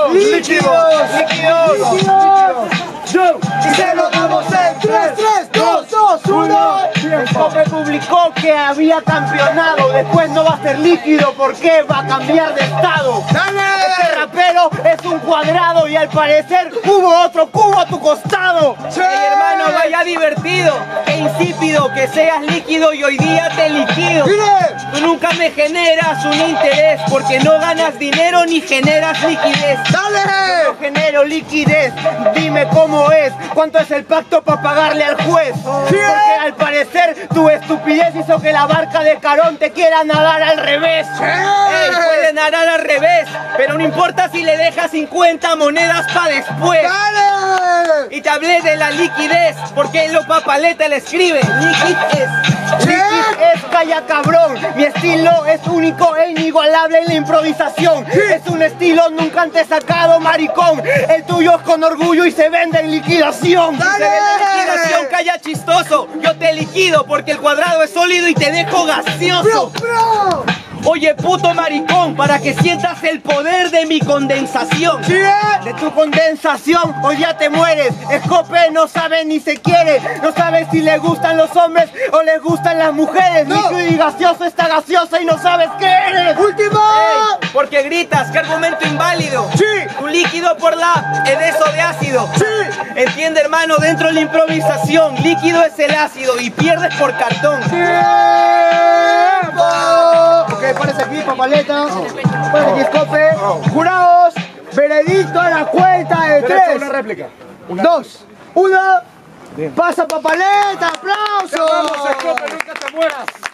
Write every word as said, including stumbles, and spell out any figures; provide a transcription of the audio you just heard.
Líquidos, líquidos, líquidos, líquidos. Yo, Y se lo damos en tres, tres, dos, dos, uno. Escope publicó que había campeonado, después no va a ser líquido porque va a cambiar de estado. ¡Dale! Este rapero es un cuadrado y al parecer hubo otro cubo a tu costado. ¡Sí! Ey, hermano, vaya divertido, qué insípido que seas líquido y hoy día te liquido. ¡Mire! Tú nunca me generas un interés porque no ganas dinero ni generas liquidez. ¡Dale! Yo genero liquidez, dime cómo es, cuánto es el pacto para pagarle al juez. Porque al parecer tu estupidez hizo que la barca de Carón te quiera nadar al revés. Ey, puede nadar al revés, pero no importa si le dejas cincuenta monedas para después. ¡Dale! Y te hablé de la liquidez, porque lo papaleta le escribe, liquidez. Liquid es calla cabrón, mi estilo es único e inigualable en la improvisación. Es un estilo nunca antes sacado, maricón. El tuyo es con orgullo y se vende en liquidación. Se ve la liquidación, calla chistoso. Yo te liquido porque el cuadrado es sólido y te dejo gaseoso. ¡Bro! Oye, puto maricón, para que sientas el poder de mi condensación. De tu condensación hoy ya te mueres. Escope no sabe ni se quiere, no sabe si le gustan los hombres o le gustan las mujeres. No. Líquido y gaseoso está gaseosa y no sabes qué eres. ¡Último! Ey, porque gritas, qué argumento inválido. ¡Sí! Tu líquido por la edeso de ácido. ¡Sí! Entiende, hermano, dentro de la improvisación, líquido es el ácido y pierdes por cartón. ¡Tiempo! Ok, párese aquí, papaleta. Párese aquí, Escope. Jurados, veredicto a la cuenta de tres. Una réplica. Dos, uno. Pasa, papaleta, aplausos. Vamos, Escope, nunca te mueras.